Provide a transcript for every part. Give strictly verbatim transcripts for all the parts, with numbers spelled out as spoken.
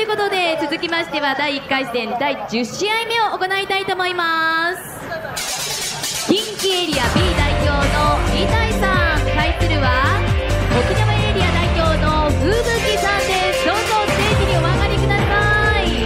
いうことで続きましてはだいいっかい戦だいじゅっしあいめを行いたいと思います。近畿エリア B 代表の伊谷さん対するは沖縄エリア代表の風吹さんです。どうぞステージにお上がりください。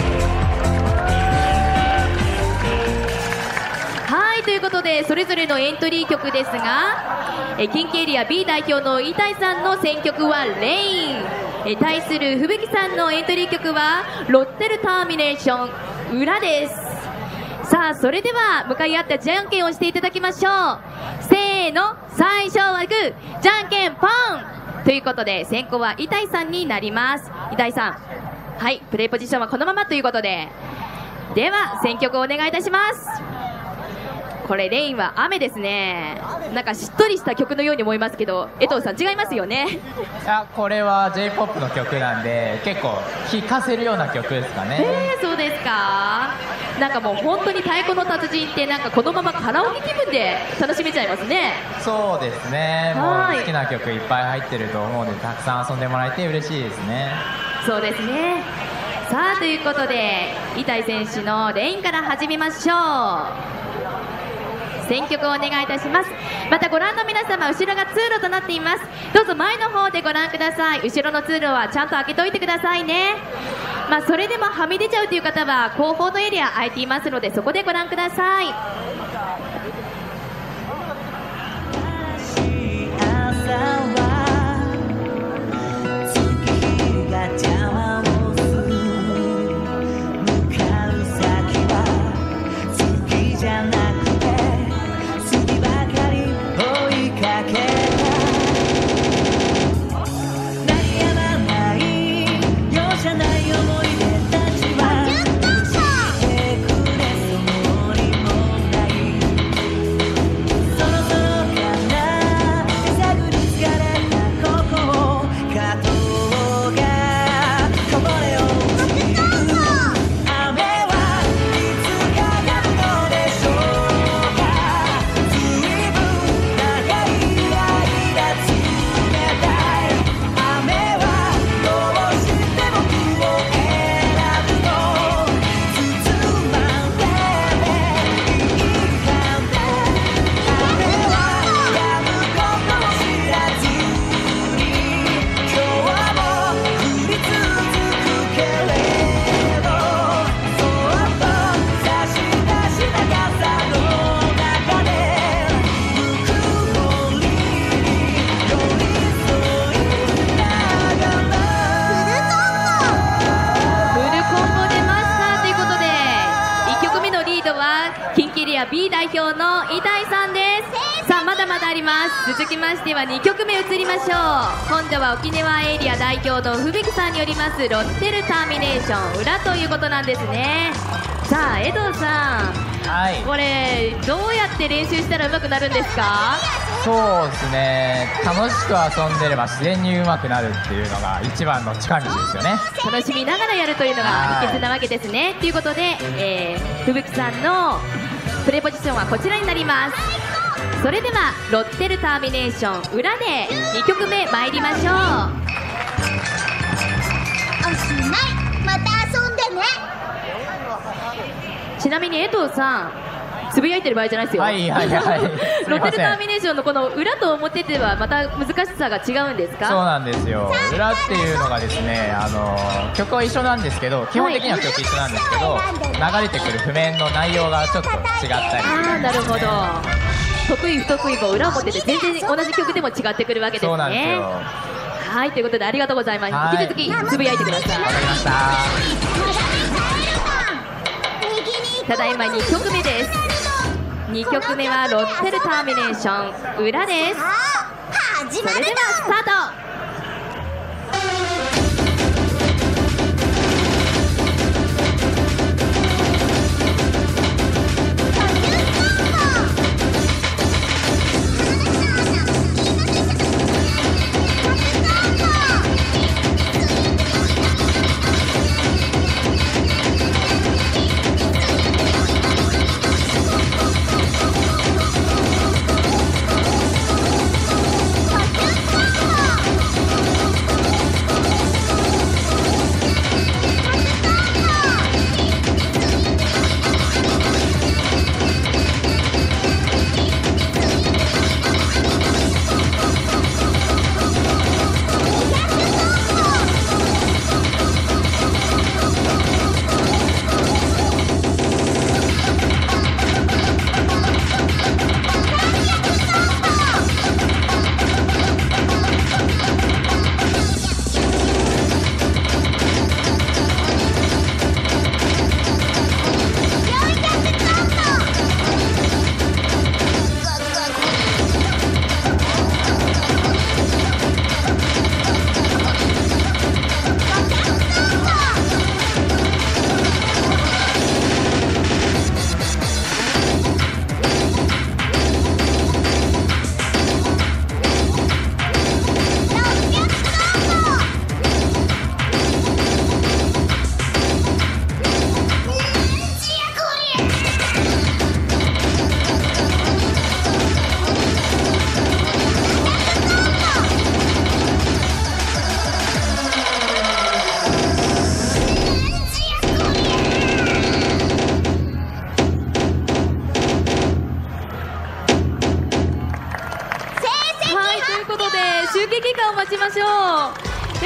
はい、ということでそれぞれのエントリー曲ですが、え近畿エリア B 代表の伊谷さんの選曲はレイン、え対する吹雪さんのエントリー曲はロッテルターミネーション裏です。さあ、それでは向かい合ったじゃんけんをしていただきましょう。せーの、最初はグー、じゃんけんポンということで先行は伊谷さんになります。伊谷さん、はい、プレイポジションはこのままということで、では選曲をお願いいたします。これレインは雨ですね。なんかしっとりした曲のように思いますけど、江藤さん違いますよね。 いや、これは ジェイポップ の曲なんで結構聴かせるような曲ですかね。 えー、そうですか。なんかもう本当に太鼓の達人ってなんかこのままカラオケ気分で楽しめちゃいますね。 そうですね、もう好きな曲いっぱい入ってると思うのでたくさん遊んでもらえて嬉しいですね。 そうですね。さあ、ということで伊谷選手のレインから始めましょう。選曲をお願いいたします。またご覧の皆様、後ろが通路となっています。どうぞ前の方でご覧ください。後ろの通路はちゃんと開けといてくださいね。まあ、それでもはみ出ちゃうという方は後方のエリア空いていますのでそこでご覧ください。B 代表の伊谷さんです。さあ、まだまだあります。続きましてはにきょくめ移りましょう。今度は沖縄エリア代表の吹雪さんによりますロッテルターミネーション裏ということなんですね。さあ、江藤さん、はい、これどうやって練習したら上手くなるんですか？ そうですね、楽しく遊んでれば自然に上手くなるっていうのが一番の近道ですよね。 楽しみながらやるというのが秘訣なわけですね。ということで、えー、吹雪さんのプレイポジションはこちらになります。それではロッテルターミネーション裏でにきょくめ参りましょう。 おしまい、また遊んでね。 ちなみに江藤さん、つぶやいてる場合じゃないですよ。 はいはいはい。 ロッテルターミネーションのこの裏と表ではまた難しさが違うんですか？ そうなんですよ。裏っていうのがですね、あの曲は一緒なんですけど、基本的には曲一緒なんですけど、はい、流れてくる譜面の内容がちょっと違ったり、ね、 ああ、なるほど。得意不得意も裏表で全然同じ曲でも違ってくるわけですね。 そうなんですよ。 はい、ということでありがとうございます。引き続きつぶやいてください。 わかりました。 ただいまにきょくめです。にきょくめはロッテルターミネーション裏です。それではスタート。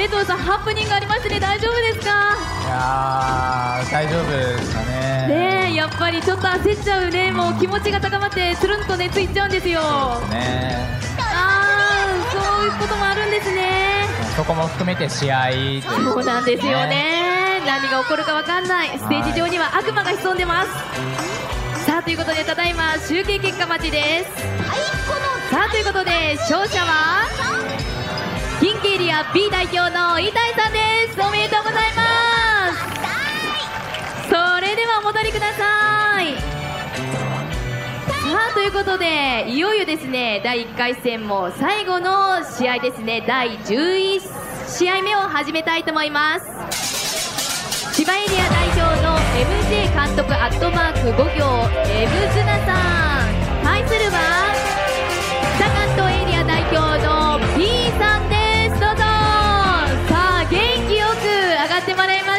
江藤さん、ハプニングありましたね、大丈夫ですか？ いやー大丈夫ですかね。 ねえ、やっぱりちょっと焦っちゃうね、もう気持ちが高まってつるんと熱いっちゃうんですよ。 そうですね。 あー、そういうこともあるんですね。 そこも含めて試合ということですね。 そうなんですよね、何が起こるかわかんない、ステージ上には悪魔が潜んでます。さあということで、ただいま集計結果待ちです。さあということで、勝者は近畿エリア B 代表の伊谷さんです。おめでとうございます。それではお戻りください。さあということで、いよいよですね、だいいっかい戦も最後の試合ですね、だいじゅういち試合目を始めたいと思います。千葉エリア代表の エムジェー 監督アットマークご行 M ズナさん、対するは北関東エリア代表の B さんです。どうぞ。さあ元気よく上がってもらいました。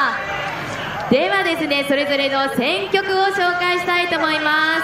ではですね、それぞれの選曲を紹介したいと思います。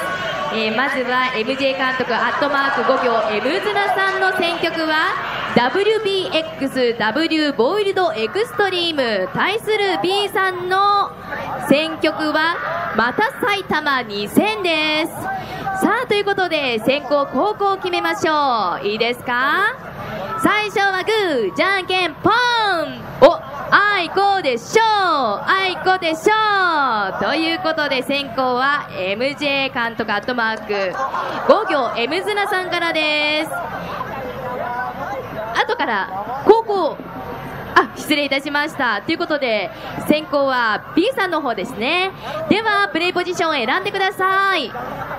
えー、まずは エムジェー 監督アットマークご行 M ズナさんの選曲は ダブリュービーエックスダブリュー ボイルドエクストリーム、対する B さんの選曲はまた埼玉にせんです。さあということで、先攻後攻を決めましょう。いいですか？最初はグーじゃんけんポン。お、あいこでしょう、あいこでしょうということで、先行は エムジェー 監督アットマークご行 M ズナさんからです。後から後攻、あ、失礼いたしました。ということで、先行は B さんの方ですね。ではプレイポジションを選んでください。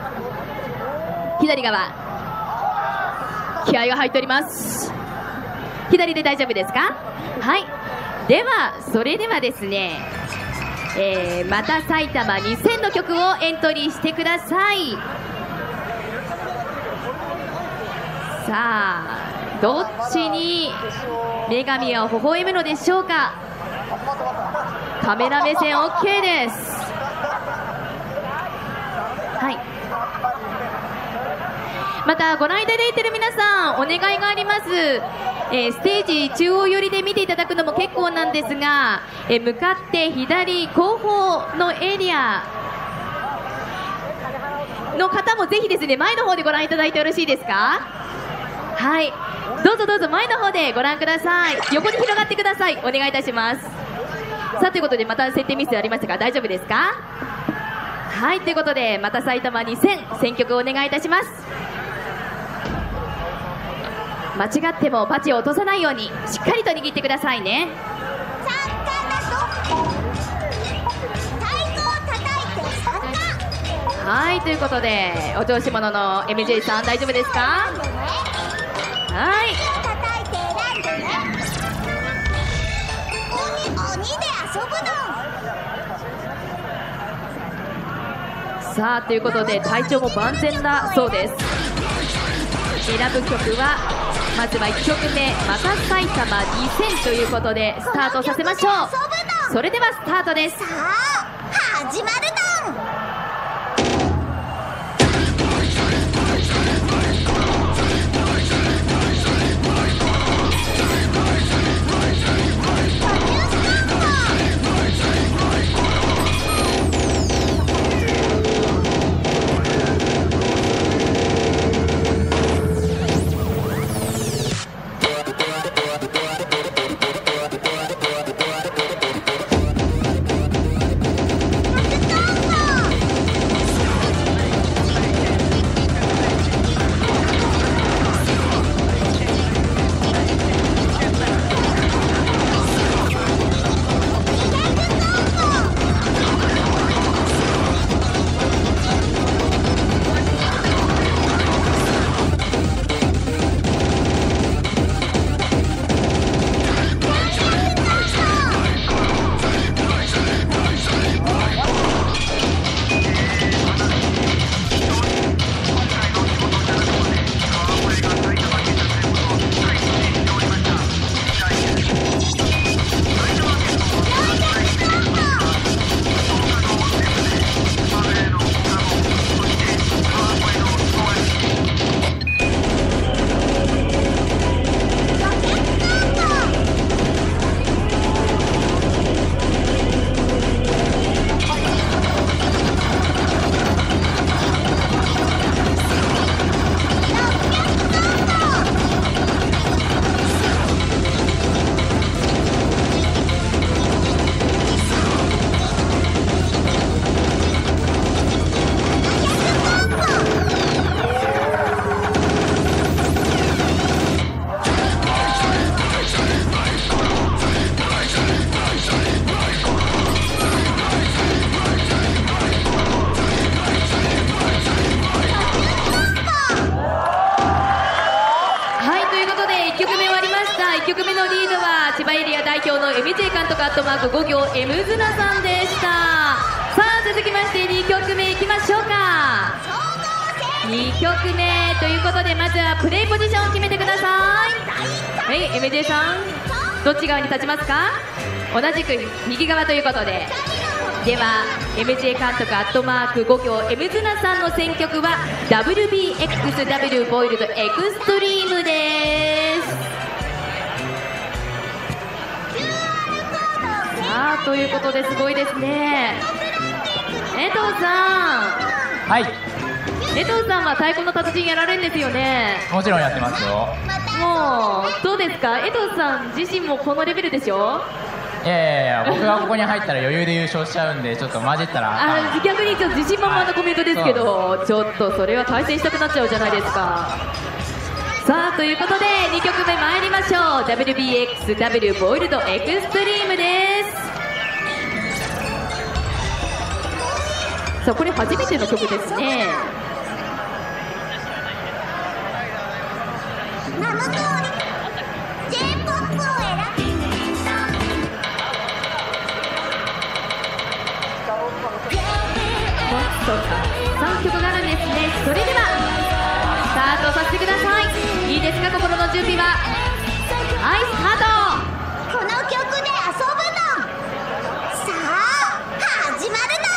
左側、気合が入っております。左で大丈夫ですか？はい。ではそれではですね、えー、また埼玉にせんの曲をエントリーしてください。さあどっちに女神は微笑むのでしょうか。カメラ目線 OK です。はい。またご覧いただいている皆さん、お願いがあります。えー、ステージ中央寄りで見ていただくのも結構なんですが、えー、向かって左後方のエリアの方もぜひですね、前の方でご覧いただいてよろしいですか？はい、どうぞどうぞ前の方でご覧ください。横に広がってください。お願いいたします。さあということで、また設定ミスありましたが大丈夫ですか？はい、ということで、また埼玉にせん選曲をお願いいたします。間違ってもパチを落とさないようにしっかりと握ってくださいね。はい、ということで、お調子者の エムジェー さん大丈夫ですか？はい。さあということで、体調も万全だそうです。選ぶ曲はまずはいっきょくめ、また埼玉にせんということでスタートさせましょう。それではスタートです。 さあ始まるどん。 ムジェー 監督アットマークご行 M ズナさんでした。さあ続きましてにきょくめいきましょうか。にきょくめということで、まずはプレイポジションを決めてください。はい、エムジェー さんどっち側に立ちますか。同じく右側ということで、では エムジェー 監督アットマークご行 M ズナさんの選曲は ダブリュービーエックスダブリュー ボイルドエクストリームです。さあということですごいですね。江藤さん、 はい、 江藤さんは太鼓の達人やられるんですよね。 もちろんやってますよ。 もうどうですか、江藤さん自身もこのレベルでしょ。 いやいやいや、僕がここに入ったら余裕で優勝しちゃうんで、ちょっと混じったらああ逆にちょっと自信満々なコメントですけど、はい、ちょっとそれは対戦したくなっちゃうじゃないですか。さあということでにきょくめ参りましょう。 ダブリュービーエックスダブリュー ボイルドエクストリームです。さあこれ初めての曲ですね。 名の通り J-ポップ を選びさんきょくがあるんですね。それではスタートさせてください。いいですか、心の準備は。はい、スタート。 この曲で遊ぶの。さあ始まるの。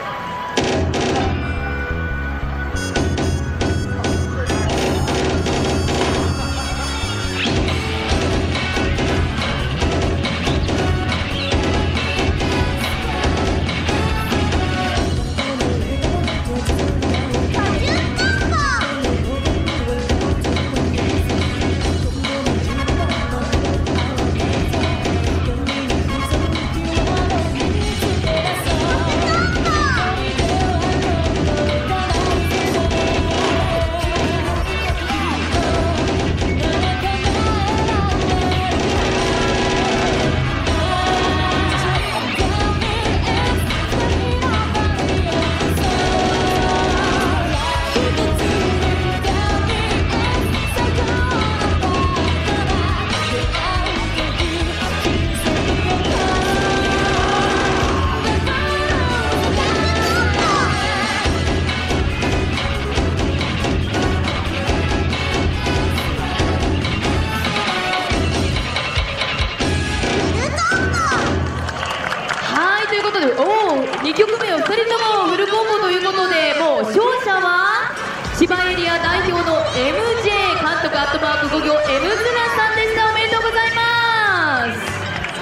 にきょくめをふたりともフルコンボということで、もう勝者は千葉エリア代表の エムジェー 監督アットマークご行 M ズナさんでした。おめでとうございます。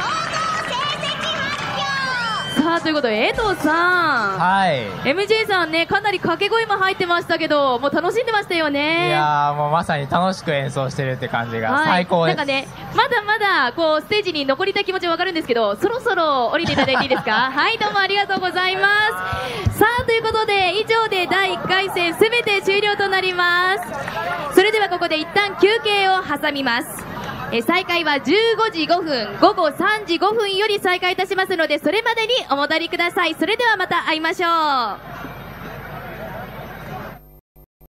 さあということで江藤さん、 はい、 エムジェー さんね、かなり掛け声も入ってましたけど、もう楽しんでましたよね。 いやー、もうまさに楽しく演奏してるって感じが最高です。 はい、なんかね、まだまだこうステージに残りたい気持ちはわかるんですけど、そろそろ降りていただいていいですか。はい、どうもありがとうございます。さあということで以上でだいいっかい戦すべて終了となります。それではここで一旦休憩を挟みます。え再開はじゅうごじごふん、ごごさんじごふんより再開いたしますので、それまでにお戻りください。それではまた会いましょう。